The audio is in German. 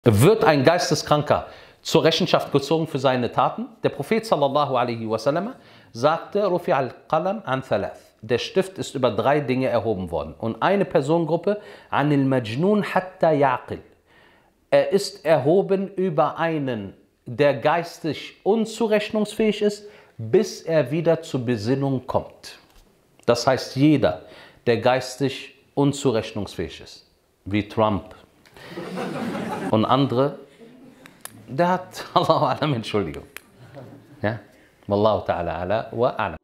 Wird ein Geisteskranker zur Rechenschaft gezogen für seine Taten? Der Prophet sallallahu alaihi wasallam sagte, Rufi al-Qalam an thalath. Der Stift ist über 3 Dinge erhoben worden. Und eine Personengruppe, anil majnun hatta yaqil. Er ist erhoben über einen, der geistig unzurechnungsfähig ist, bis er wieder zur Besinnung kommt. Das heißt, jeder, der geistig unzurechnungsfähig ist, wie Trump und andere, der hat, Allahu Alam, Entschuldigung. Ja? Wallahu ta'ala ala wa a'lam.